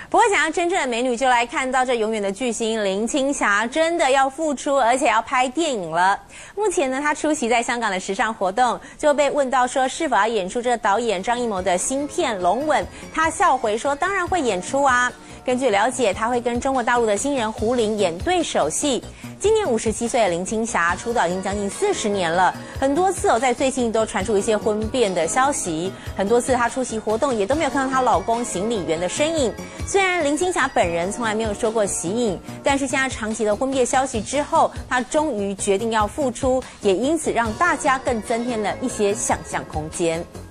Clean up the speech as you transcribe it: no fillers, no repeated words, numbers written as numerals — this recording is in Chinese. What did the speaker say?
不过，想要真正的美女，就来看到这永远的巨星林青霞真的要复出，而且要拍电影了。目前呢，她出席在香港的时尚活动，就被问到说是否要演出这个导演张艺谋的新片《龙吻》，她笑回说：“当然会演出啊。”根据了解，她会跟中国大陆的新人胡林演对手戏。今年57岁的林青霞出道已经将近40年了，很多次在最近都传出一些婚变的消息，很多次她出席活动也都没有看到她老公行李员的身影。虽然林青霞本人从来没有说过喜影，但是现在长期的婚变消息之后，她终于决定要复出，也因此让大家更增添了一些想象空间。